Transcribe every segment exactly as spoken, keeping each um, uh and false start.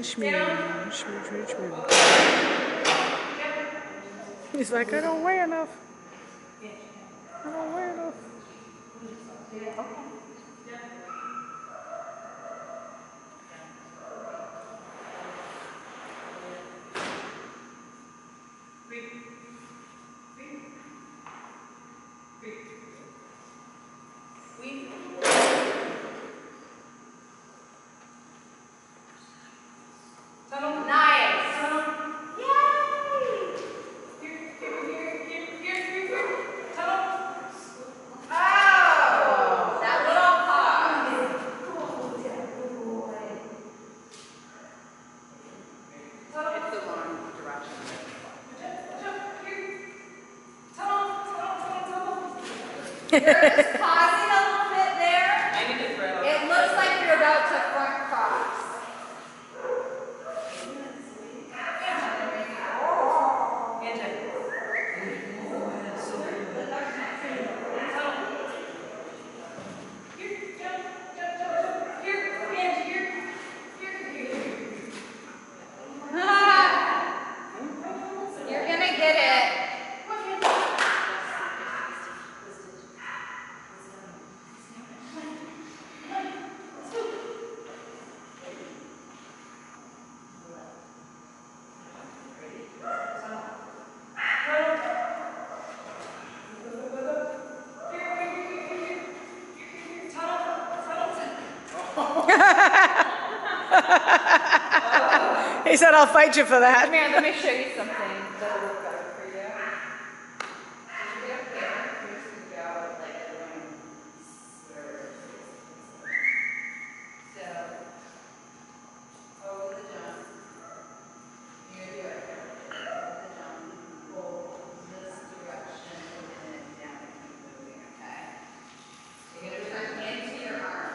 shmoo, shmoo, shmoo, shmoo. He's like, I don't weigh enough. I don't weigh enough. You're just pausing a little bit there. I need to throw. It looks like you're about to front cross. You're gonna get it. He said, I'll fight you for that. Come here, let me show you something that'll look better for you. So, over the jump. You're gonna do it. Over the jump. Pull this direction and then down and keep moving, okay? You're gonna turn into your arm.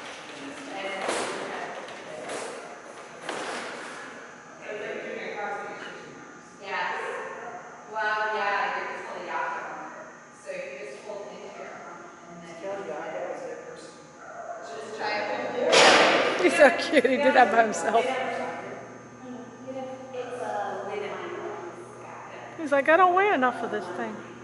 Yes. Well, yeah, you're just holding out your arm. So you just hold into your arm and then just try it. He's so cute. He did that by himself. He's like, I don't weigh enough for this thing.